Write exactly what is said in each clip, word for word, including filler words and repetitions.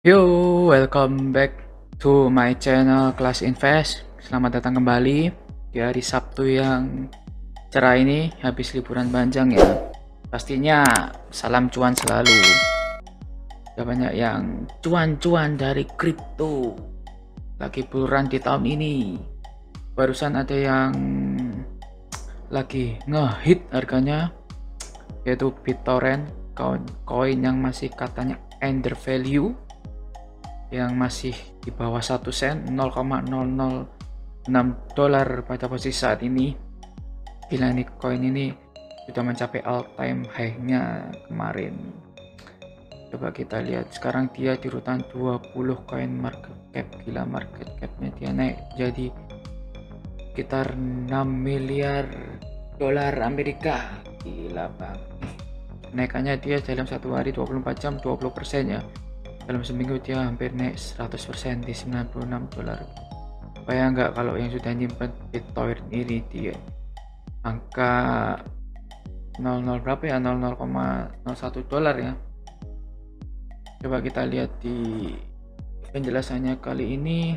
Yo, welcome back to my channel Kelas Invest. Selamat datang kembali di hari Sabtu yang cerah ini habis liburan panjang ya. Pastinya salam cuan selalu. Ada banyak yang cuan-cuan dari kripto. Lagi buruan di tahun ini. Barusan ada yang lagi ngehit harganya, yaitu BitTorrent, koin koin yang masih katanya under value, yang masih di bawah satu sen, nol koma nol nol enam dolar pada posisi saat ini. Gila nih, koin ini sudah mencapai all time high-nya kemarin. Coba kita lihat sekarang dia di urutan dua puluh koin market cap. Gila, market cap-nya dia naik jadi sekitar enam miliar dolar Amerika. Gila banget nih. Kenaikannya dia dalam satu hari dua puluh empat jam dua puluh persen ya. Dalam seminggu dia hampir naik seratus persen di sembilan puluh enam dolar. Bayang nggak kalau yang sudah nyimpen BitTorrent ini dia angka nol nol berapa ya, nol nol koma nol satu dolar ya. Coba kita lihat di penjelasannya kali ini.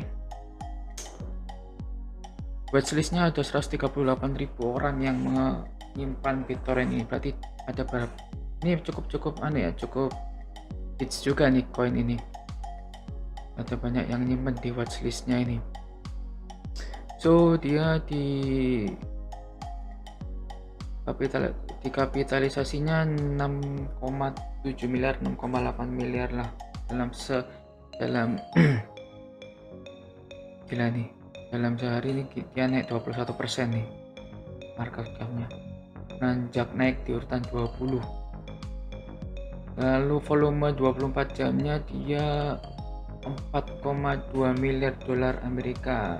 Watchlistnya ada seratus tiga puluh delapan ribu orang yang menyimpan BitTorrent ini. Berarti ada berapa? Ini cukup-cukup aneh ya, cukup hits juga nih koin ini. Ada banyak yang nyimpen di watchlistnya ini. So dia di kapital dikapitalisasinya enam koma tujuh miliar, enam koma delapan miliar lah dalam se dalam gila nih, dalam sehari ini dia naik dua puluh satu persen nih market cap-nya, nanjak naik di urutan dua puluh. Lalu volume dua puluh empat jamnya dia empat koma dua miliar dolar Amerika,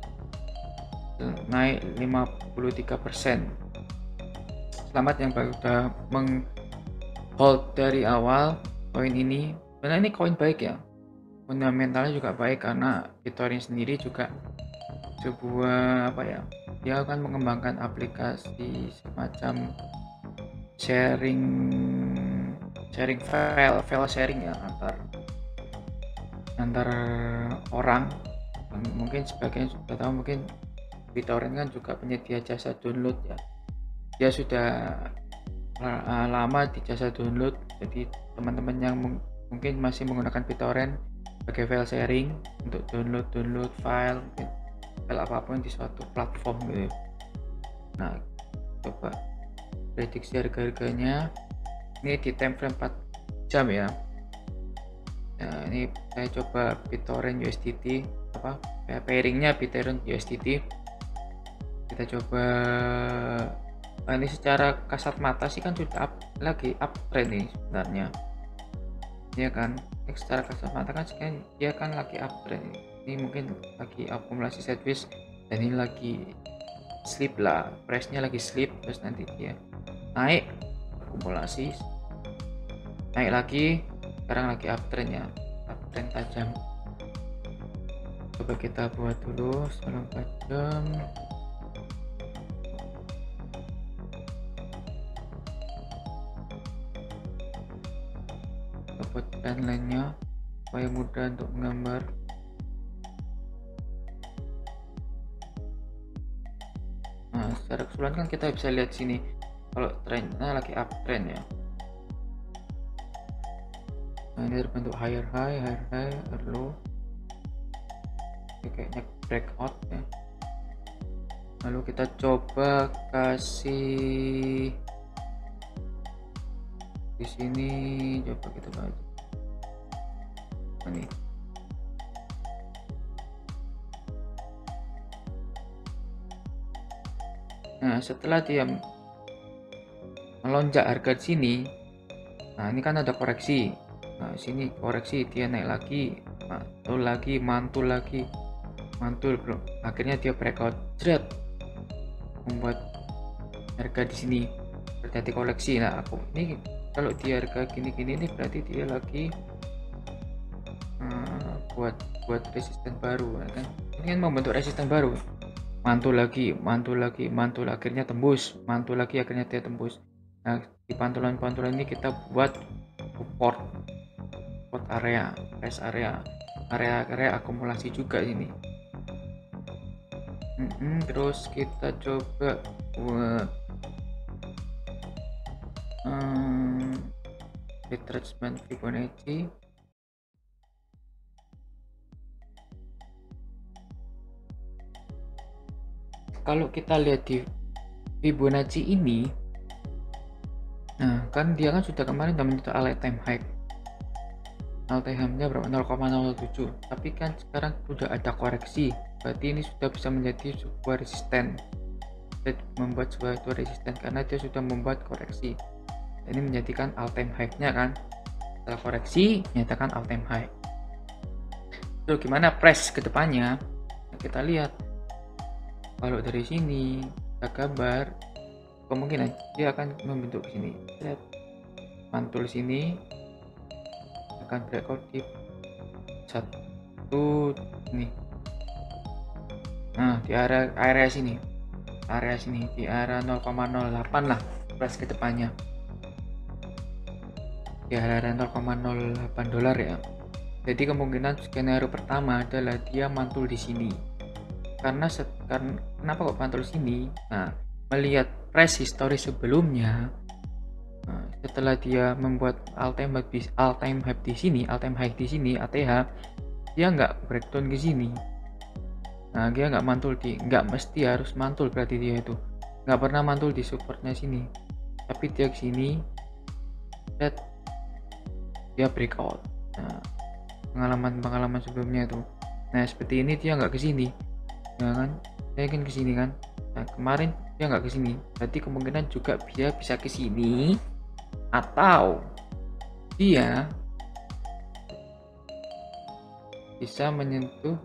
naik lima puluh tiga persen. Selamat yang sudah meng-hold dari awal koin ini. Karena ini koin baik ya, fundamentalnya juga baik karena BitTorrent sendiri juga sebuah apa ya, dia akan mengembangkan aplikasi semacam sharing sharing file file sharing ya antar antar orang. Mungkin sebagian sudah tahu, mungkin BitTorrent kan juga penyedia jasa download ya. Dia sudah uh, lama di jasa download, jadi teman-teman yang mungkin masih menggunakan BitTorrent sebagai file sharing untuk download download file file apapun di suatu platform gitu. Nah, coba prediksi harga-harganya ini di time frame empat jam ya. Nah, ini saya coba BitTorrent U S D T, apa pairingnya BitTorrent U S D T. Kita coba, nah, ini secara kasat mata sih kan sudah up, lagi uptrend nih sebenarnya ya kan. Ini secara kasat mata kan sekian dia kan lagi uptrend. Ini mungkin lagi akumulasi sideways dan ini lagi slip lah, price-nya lagi slip, terus nanti dia naik, akumulasi, naik lagi, sekarang lagi uptrend ya, uptrend tajam. Coba kita buat dulu selama empat jam. Buat timeline-nya supaya mudah untuk menggambar. Nah, secara keseluruhan kan kita bisa lihat sini kalau trennya lagi uptrend ya. Nah, ini berbentuk higher high, higher high, higher low. Ini kayaknya breakout ya. Lalu kita coba kasih di sini, coba kita baca. Ini. Nah, setelah dia melonjak harga di sini, nah ini kan ada koreksi. Nah, sini koreksi, dia naik lagi, mantul lagi, mantul lagi, mantul bro. Akhirnya dia breakout, jret, membuat harga di sini terjadi koleksi. Nah, aku ini kalau dia harga gini-gini ini berarti dia lagi uh, buat buat resisten baru ya kan. Ini kan membentuk resisten baru. Mantul lagi, mantul lagi, mantul, akhirnya tembus, mantul lagi, akhirnya dia tembus. Nah, di pantulan-pantulan ini kita buat support. support area, price area, area area akumulasi juga ini. Mm-mm, terus kita coba buat um, retracement Fibonacci. Kalau kita lihat di Fibonacci ini, nah kan dia kan sudah kemarin udah menyentuh all time high, all time high-nya berapa, nol koma nol tujuh, tapi kan sekarang sudah ada koreksi, berarti ini sudah bisa menjadi sebuah resisten, membuat sebuah itu resisten karena dia sudah membuat koreksi. Ini menjadikan all time high-nya kan, setelah koreksi menyatakan all time high. Lalu gimana price ke depannya? Nah, kita lihat kalau dari sini kita gambar, kemungkinan dia akan membentuk sini, lihat mantul sini akan breakout di satu nih, nah di area area sini, area sini di area nol koma nol delapan lah price ke depannya, di area nol koma nol delapan dolar ya. Jadi kemungkinan skenario pertama adalah dia mantul di sini. Karena, karena kenapa kok mantul sini? Nah, melihat price history sebelumnya, nah, setelah dia membuat all time high, all time high di sini, all time high di sini A T H, dia nggak breakdown ke sini. Nah, dia nggak mantul di, nggak mesti harus mantul, berarti dia itu nggak pernah mantul di supportnya sini, tapi dia ke sini, lihat dia breakout. Nah, pengalaman-pengalaman sebelumnya itu, nah seperti ini dia nggak ke sini, ya kan? Saya kan ke sini kan. Nah kemarin dia nggak ke sini, berarti kemungkinan juga dia bisa ke sini atau dia bisa menyentuh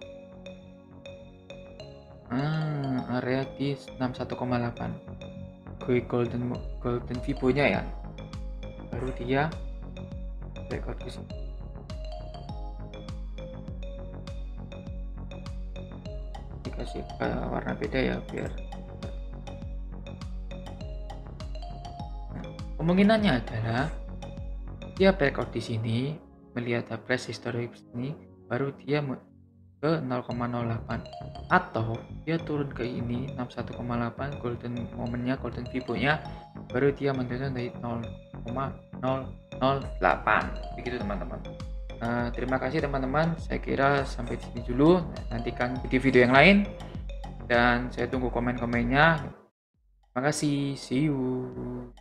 ah, area di enam puluh satu koma delapan golden golden Fibo-nya ya, baru dia breakout ke sini. Dikasih uh, warna beda ya biar nah, kemungkinannya adalah dia breakout di sini, melihat price history ini, baru dia ke nol koma nol delapan, atau dia turun ke ini enam puluh satu koma delapan golden momennya, golden Fibo-nya, baru dia menurun dari nol koma nol nol delapan. Begitu teman-teman. Uh, terima kasih teman-teman, saya kira sampai di sini dulu. Nantikan video-video yang lain dan saya tunggu komen-komennya. Terima kasih, see you.